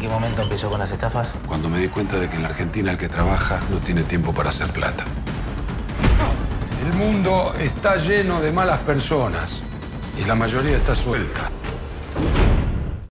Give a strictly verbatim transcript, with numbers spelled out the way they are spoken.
qué momento empezó con las estafas? Cuando me di cuenta de que en la Argentina el que trabaja no tiene tiempo para hacer plata. El mundo está lleno de malas personas y la mayoría está suelta.